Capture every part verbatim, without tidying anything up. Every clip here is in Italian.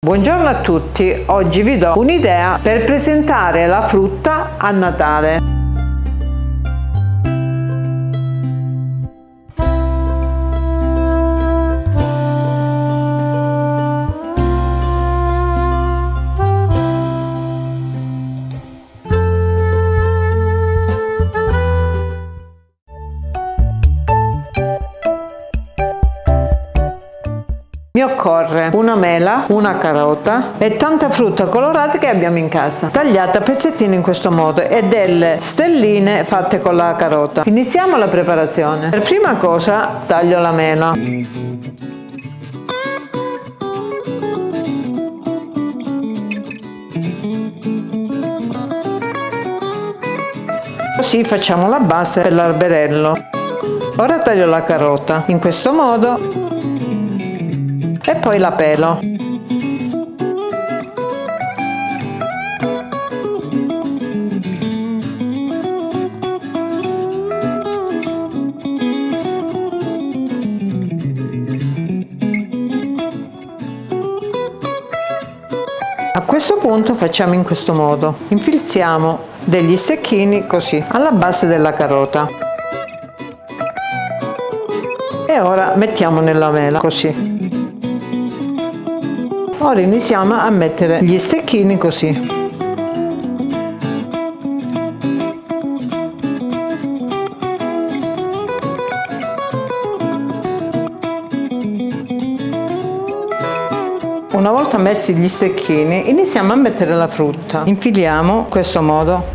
Buongiorno a tutti, oggi vi do un'idea per presentare la frutta a Natale. Mi occorre una mela, una carota e tanta frutta colorata che abbiamo in casa, tagliata a pezzettini in questo modo, e delle stelline fatte con la carota. Iniziamo la preparazione. Per prima cosa taglio la mela. Così facciamo la base per l'alberello. Ora taglio la carota in questo modo e poi la pelo. A questo punto facciamo in questo modo: infilziamo degli stecchini così alla base della carota e ora mettiamo nella mela così. Ora iniziamo a mettere gli stecchini così. Una volta messi gli stecchini, iniziamo a mettere la frutta. Infiliamo in questo modo.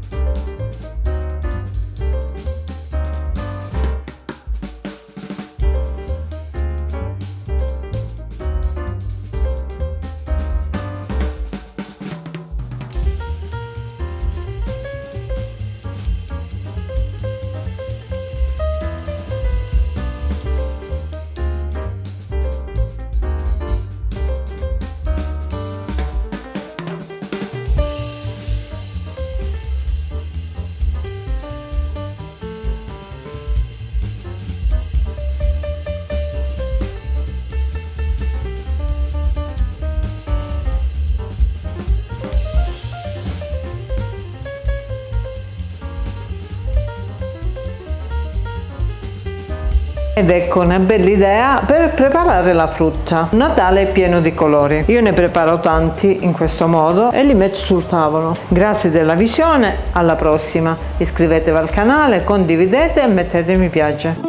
Ed ecco una bella idea per preparare la frutta. Natale è pieno di colori. Io ne preparo tanti in questo modo e li metto sul tavolo. Grazie della visione, alla prossima. Iscrivetevi al canale, condividete e mettete mi piace.